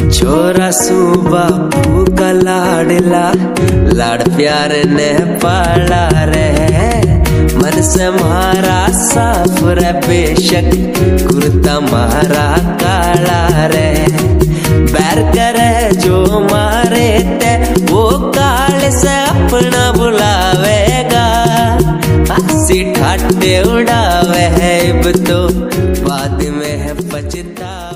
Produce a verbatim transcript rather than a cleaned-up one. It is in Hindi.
छोरा सू बापू का लाडला, लाड प्यार ने पाला रे। मन से मारा साफ रे बेशक, कुर्ता मारा काला रे। बैर करे जो मारे ते, वो काल से अपना बुलावेगा। हंसी ठाटे उड़ावे है, अब तो बाद में है पछतावा।